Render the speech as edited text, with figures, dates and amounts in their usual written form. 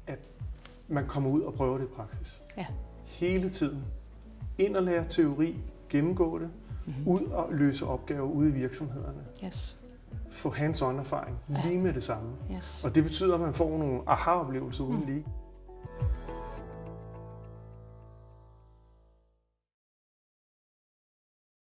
at man kommer ud og prøver det i praksis. Ja. Hele tiden. Ind og lære teori, gennemgå det, ud og løse opgaver ude i virksomhederne. Yes. Få hands-on erfaring lige med det samme. Yes. Og det betyder, at man får nogle aha-oplevelser uden lige.